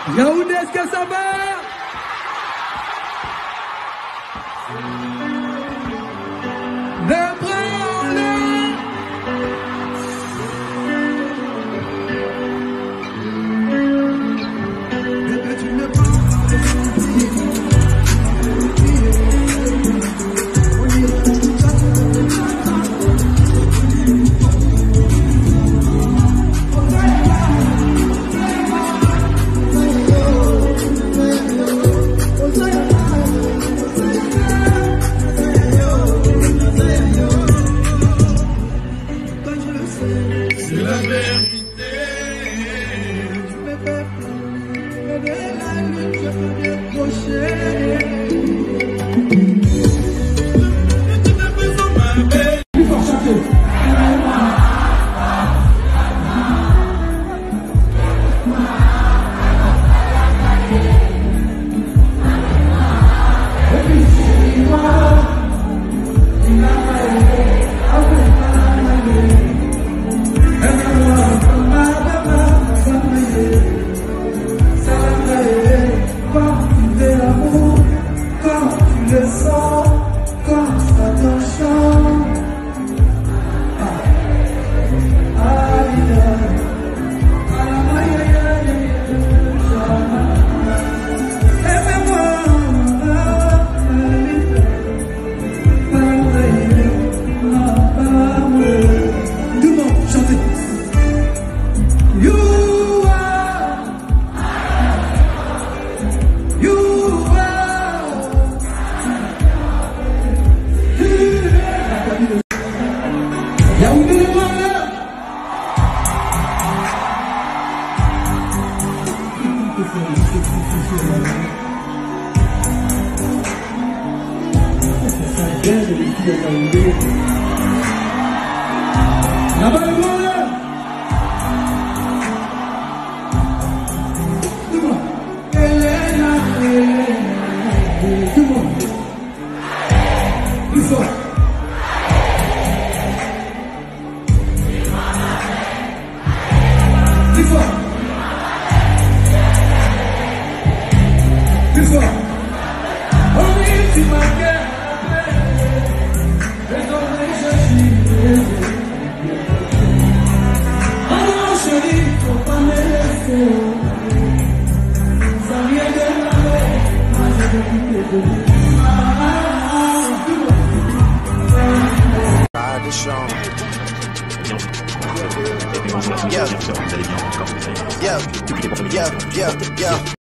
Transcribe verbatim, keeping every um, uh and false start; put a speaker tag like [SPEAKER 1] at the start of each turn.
[SPEAKER 1] Yaoundé, est-ce que ça va? Le bras en l'air. Bébé, tu n'es pas c'est la vérité. Tu me fais peur, de la nuit, je peux décrocher. Tu te fais sans ma belle. Plus fort chanter. La balle est Dis-moi, Elena, dis-moi, plus fort. Plus fort. Plus fort. Oh oui, tu m'as gagné. Désormais, je suis oh chérie, faut pas me laisser. Ça vient de la mer, moi je vais quitter de lui.
[SPEAKER 2] Yeah, yeah, yeah, yeah, yeah.